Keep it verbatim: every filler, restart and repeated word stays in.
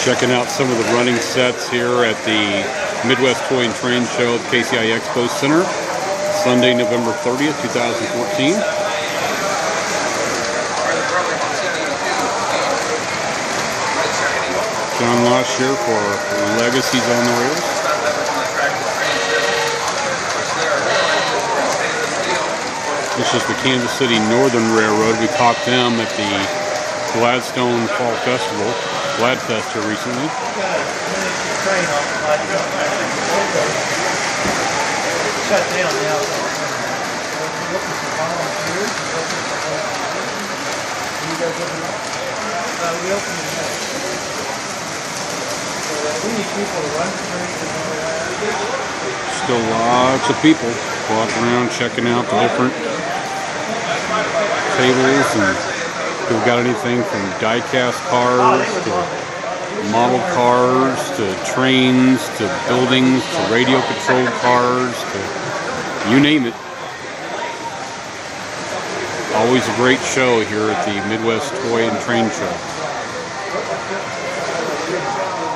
Checking out some of the running sets here at the Midwest Toy and Train Show at the K C I Expo Center, Sunday, November thirtieth, two thousand fourteen. John Losh here for Legacies on the Rails. This is the Kansas City Northern Railroad. We caught them at the Gladstone Fall Festival, Gladfest here recently. Still lots of people walking around checking out the different tables, and if we've got anything from die-cast cars to model cars to trains to buildings to radio controlled cars to you name it. Always a great show here at the Midwest Toy and Train Show.